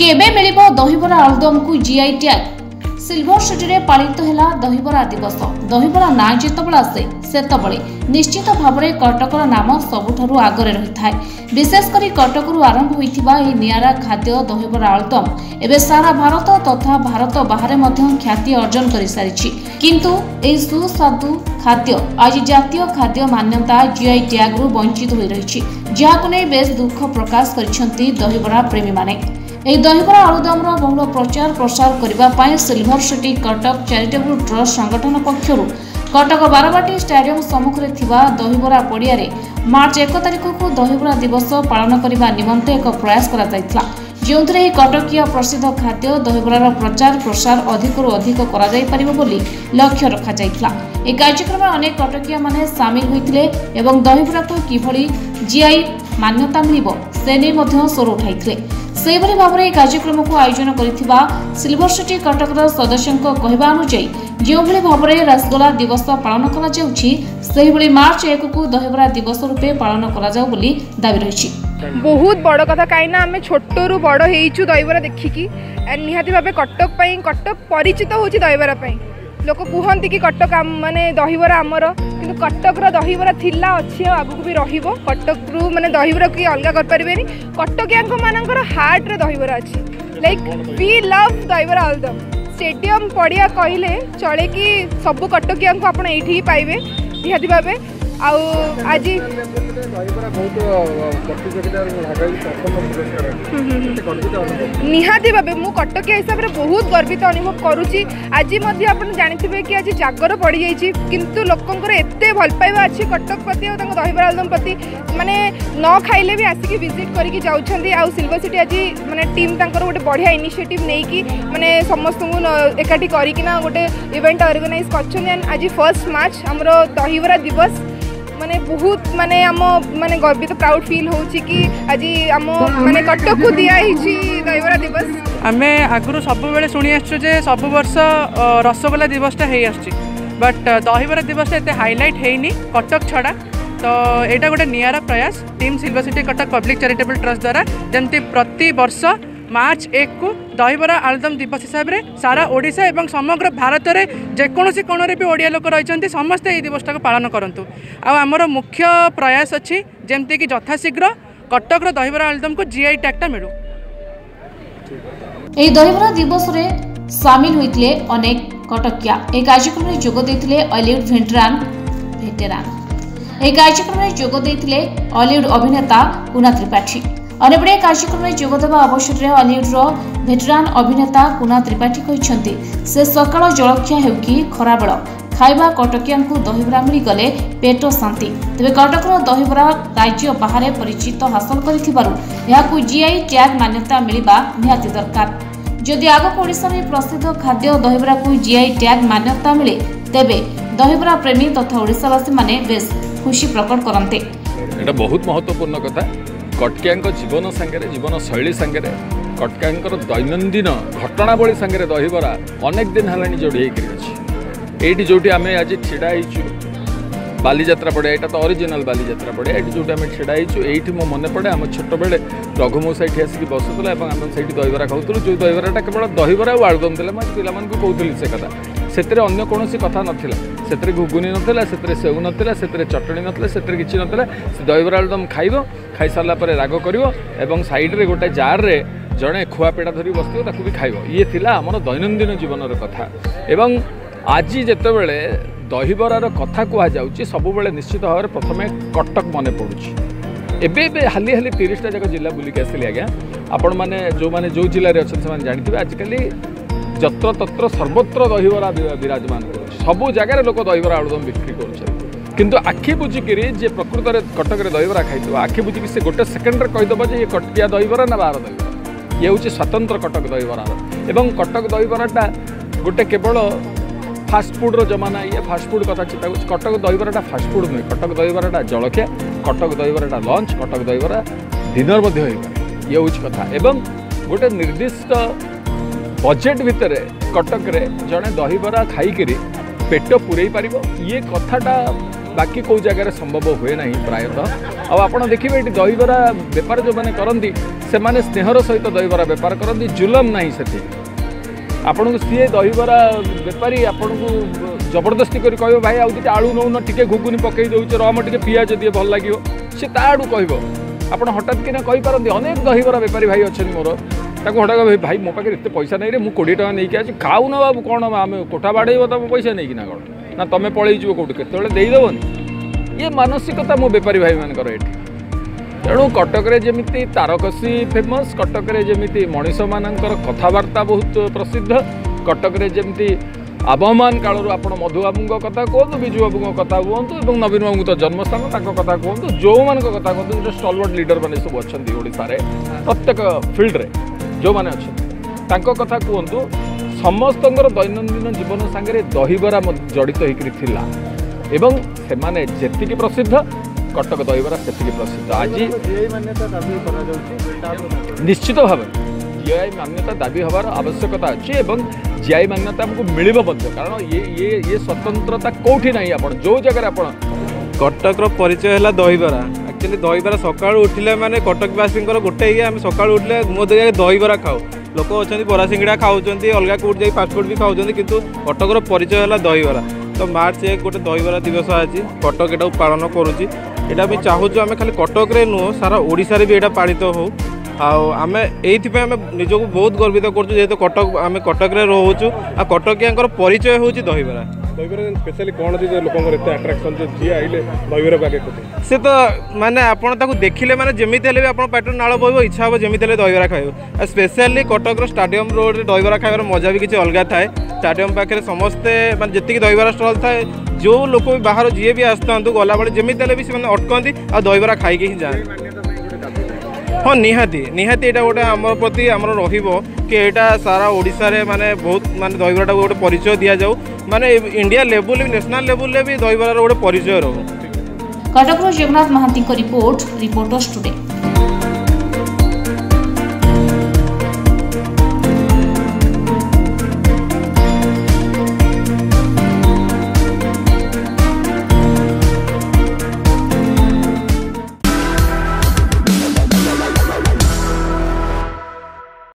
केबे मिलिबो दहीबरा आलुदम को GI tag. Silver city पालित है दहीबरा दिवस। दहीबरा ना जितेबाला आसे सेतबले निश्चित भाव में कटकर नाम सबुठारु आगरे रही है। विशेषकर कटकरू आरंभ होइथिबा एही नियारा खाद्य दहीबरा आलुदम एबे सारा भारत तथा भारत बाहर ख्याति अर्जन कर सारी। किंतु एही सुस्वादु खाद्य आज जातीय खाद्य मान्यता जीआई टैग रु वंचित हो रही, जहां को बेस दुख प्रकाश करिसेंती दहीबरा प्रेमी माने। ଏହି ଦହିବରା ଆଳୁଦମର ବହୁଳ ପ୍ରଚାର ପ୍ରସାର କରିବା ପାଇଁ silver city Cuttack charitable trust ସଂଗଠନ ପକ୍ଷରୁ କଟକ ବାରବାଟୀ ଷ୍ଟାଡିୟମ ସମ୍ମୁଖରେ ଥିବା ଦହିବରା ପଡ଼ିଆରେ ମାର୍ଚ୍ଚ 1 ତାରିଖକୁ ଦହିବରା ଦିବସ ପାଳନ କରିବା ନିମନ୍ତେ ଏକ ପ୍ରୟାସ କରାଯାଇଥିଲା, ଯେଉଁଥିରେ ଏହି କଟକୀୟ ପ୍ରସିଦ୍ଧ ଖାଦ୍ୟ ଦହିବରାର ପ୍ରଚାର ପ୍ରସାର ଅଧିକରୁ ଅଧିକ କରାଯାଇପାରିବ ବୋଲି ଲକ୍ଷ୍ୟ ରଖାଯାଇଥିଲା। ଏହି କାର୍ଯ୍ୟକ୍ରମରେ ଅନେକ କଟକୀୟମାନେ ସାମିଲ ହୋଇଥିଲେ ଏବଂ ଦହିବରାକୁ କିଭଳି ଜିଆଇ ମାନ୍ୟତା ମିଳିବ ସେ ନେଇ ମଧ୍ୟ ସ୍ୱର ଉଠାଇଥିଲେ। सेभली भाव में कार्यक्रम को आयोजन करथिबा सिल्वर सिटी कटकर सदस्यों कहवा अनुसार जो भाव में रसगोला दिवस पालन करा जाउछि सेही भली मार्च 1 को दहीबरा दिवस रूपे पालन करा जाउ बोली दाबी रही। बहुत बड़ कथा कहीं आम छोटू बड़ हो दहीबरा देखिकी निहाती भाव कटक परिचित हो दहीबरा लोक कहते कि कटक माने दहीबरा आमर कि कटकर दहीबरा थिला अच्छी आगू भी रहिबो। कटक रु माने दहीबरा की अलग कर परिबेनी। कटकिया मानकर हार्ट रे दहीबरा अच्छी like we love dahibara aludam. Stadium पड़िया कहले चले कि सब कटकिया को आप ये पाइबे निहाती भाव। आज निहाती भाव मु कटकिया हिसाब से बहुत गर्वित अनुभव करुच्ची। आज आप जानते कि आज जागर पड़ जाइए किंतु लोकंर एत भल पाइबा अच्छी कटक प्रति और दहीबरा आलुदम प्रति माने न खाइले भी आसिक विजिट करके जाउछंती। आ सिल्वर सिटी आज माने टीम तांकर गोटे बढ़िया इनिशिएटिव नहीं माने समस्त एकाठी करना गोटे इवेंट ऑर्गेनाइज कर। आज फर्स्ट मार्च आमर दहीबरा दिवस माने बहुत माने आम माने गर्वित प्राउड फील होची कि आज आम माने कटक को दिया हिची दहीबरा दिवस। आमे आगु सब बेले शुणी आछो जे सब वर्ष रसगोला दिवसटा हे आछी बट दहीबरा दिवसटा एते हाईलाइट हेनी कटक छड़ा। तो एटा गोटे नियारा प्रयास team silver city Cuttack public charitable trust द्वारा जमती प्रति वर्ष मार्च 1 को दहीबरा आलुदम दिवस हिसाब से सारा ओडिशा एवं समग्र भारत में जेकोसी कोण भी ओडिया लोक रही समस्ते ये दिवसटा को पालन करूँ। आमर मुख्य प्रयास अच्छी जमती कि यथाशीघ्र कटक दहीबरा आलुदम को जीआई टैगटा मिलू। दहीबरा दिवस रे सामिल होइतिले अनेक कटकिया ए कार्यक्रम में जोग देथिले हॉलीवुड वेटेरान कार्यक्रम में जोग देथिले हॉलीवुड अभिनेता कुना त्रिपाठी। अनेबड़े कार्यक्रम में जोगदेवा अवसर में हॉलीवुड वेटेरान अभिनेता कुना त्रिपाठी कहते से सकाळ जलखिया हेउ कि खराबेल खाइबा कटकिया दहीबरा मिलगले पेट शांति। तेज कटकर दहीबरा राज्य बाहर परिचित हासिल कर जीआई टैग मान्यता मिलवा निहाती दरकार। जदि आगक ओडिशा में प्रसिद्ध खाद्य दहीबरा को जीआई टैग मान्यता मिले तेबे दहीबरा प्रेमी तथा ओडिशावासी माने बेस खुशी प्रकट करते। एटा बहुत महत्वपूर्ण कथा। कटकिया जीवन सांगे जीवन शैली सांगे कटकिया दैनंदिन घटनावली सांगे दहीबरा अनेक दिन है जोड़ी होती जो आम आज छिड़ा बालीजात्रा पड़े यहाँ तो ओरिजिनल बालीजात्रा पड़े ये जो आम छिड़ा ये मो मन पड़े आम छोट बेले रघुमौसा ये आसिक बसुला आम से दहीबरा खाऊलु जो दहीबराटा केवल दहीबरा और आलुदम देला पिला कहूली से कथा से अन्य कौन कथा नाला से घुगुनी नाला से सेऊ नाला से चटणी नाला से किसी नाला से दहीबरा आलुदम खाइब खाई सारा राग कर सैड्रे गोटे जार रे जड़े खुआ पेड़ा धरी बसो ताकू भी खाइब ये थिला आमर दैनंदिन जीवन कथा। एवं आज जितेबले दहीबरार कथा कहुच्छी सब बेले निश्चित भाव में प्रथम कटक मन पड़ुची। एबे हाली हाली 30टा जाक जिला बुलिक आसली आज्ञा आपण मैंने जो जिले में अच्छे से जानते आजिकल जत्र तत्र सर्वत्र दहीबरा विराजमान कर सबू जगार लोक दहीबरा आलुदम बिक्री कर आखि बुझिकी जे प्रकृत में कटक दहीबरा खाई आखि बुझिकी से गोटे सेकेंड कहीदेव जे ये कटकिया दहीबरा ना बाहर दहीबरा ये हूँ स्वतंत्र कटक दहीबरार। एवं कटक दहीबराटा गोटे केवल फास्टफुड्र जमाना ये फास्टफुड कथा चिंता कटक दहीबराटा फास्टफुड नुहे कटक दहीबराटा जलखिया कटक दहीबराटा लंच कटक दहीबरा डिनर ये हूँ कथा। एवं गोटे निर्दिष्ट बजेट भितर कटक रे जड़े दहीबरा खाई पेट पूरे पार ये कथाटा बाकी कौ जगार संभव हुए ना प्रायतः आप देखिए ये दहीबरा बेपार जो मैंने करती से स्नेहर सहित दहीबरा बेपार करती जुलम ना से आपन को सी दहीबरा बेपारी आपन को जबरदस्ती कर कह भाई आउ आलू नौ टे घुगुनी पकई दौर रम टे पिज दिए भल लगे सी ताड़ू कह आप हठात कि कहींपारती अनेक दहीबरा बेपारी भाई अच्छे मोर हठात भाई मो पाखे एत पैसा नहीं रे मुझे 20 टका नहीं आज खाऊ ना बाबू कौन आम कोठा बाड़े तुम पैसा नहीं ना कौन ना तुम पलैज कौट के देदेवनी ये मानसिकता मो बेपारी भाई मानकर ये तेणु कटक जमी तारकसी फेमस कटक जमी मनीष मानकर कथबार्ता बहुत प्रसिद्ध कटक जमी आबहमान कालू आप मधुबाबू कथा कहतु विजु बाबू कथा कहतु नवीन बाबू तो जन्मस्थान कथा कहतु जो मान कथा कहतु जो स्टलवर्ड लीडर मैंने सब अच्छा ओडार प्रत्येक फिल्ड्रे जो मैंने अच्छा कथा कहतु समस्त दैनंदिन जीवन सांगे दहीबरा जड़ित होता एवं से जी प्रसिद्ध कटक दहीबरा से प्रसिद्ध आज निश्चित भाव जीआई मान्यता दाबी हबार आवश्यकता अच्छी जीआई मान्यता हमको मिल कारण ये स्वतंत्रता कौटी ना आप जो जगह आप कटक परिचय है दहीबरा एक्चुअली दहीबरा सका उठिले माने कटकवासी गोटे आम सका उठिले मो दहीबरा खाऊ लोक अच्छा बरा सिंगड़ा खाऊँ अलग कौट जा फास्टफुड भी खाऊँ कितु कटक परिचय है दहीबरा तो मार्च 1 गोटे दहीबरा दिवस आज कटक एटा पालन करुच्ची यहाँ भी चाहूँ आम खाली कटक नुह सारा ओडिशा भी यहाँ पालित हो आम ये निजक बहुत गर्वित करूँ कटक आम कटक रोचु आ कटकिया परिचय हूँ दहीबरा स्पेशली कौन लोक अट्राक्शन जी आइले दहीबरा पाके से तो माने आपन देखिले माने जमित हेले भी आपन पेट्रोल नाल बहिबो इच्छा हो जमित हेले दहीबरा खाइबो स्पेशली कटक स्टाडियम रोड रे दहीबरा खाइबार मजा भी किसी अलग थाए स्टाडियम पाखे समस्ते माने जति दहीबरा स्टॉल थाए जो लोक भी बाहर जी भी आसता गला बेले जमित हेले भी से अटकती आ दहीबरा खाइके ही जाए हाँ निहाती निहाती यहाँ गोटे आम प्रति आमर कि यहाँ सारा ओडिशा रे माने बहुत माने दहीबरा गोटे परिचय दि जाऊ माने इंडिया लेवल नेशनल लेवल भी दहीबरा गोटे परिचय रो। Cuttack Jagannath Mahanti report reporters today.